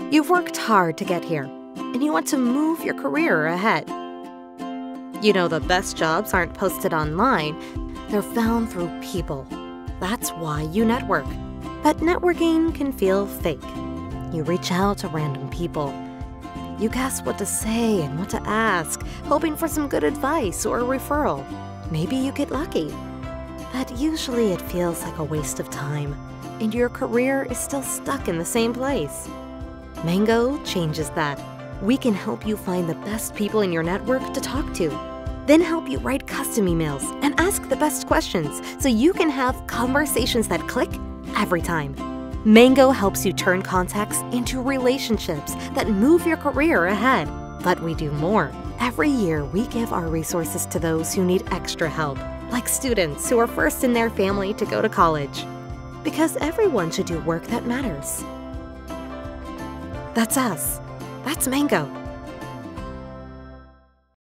You've worked hard to get here, and you want to move your career ahead. You know the best jobs aren't posted online, they're found through people. That's why you network. But networking can feel fake. You reach out to random people. You guess what to say and what to ask, hoping for some good advice or a referral. Maybe you get lucky. But usually it feels like a waste of time, and your career is still stuck in the same place. Mango changes that. We can help you find the best people in your network to talk to, then help you write custom emails and ask the best questions so you can have conversations that click every time. Mango helps you turn contacts into relationships that move your career ahead. But we do more. Every year, we give our resources to those who need extra help, like students who are first in their family to go to college. Because everyone should do work that matters. That's us. That's Mango.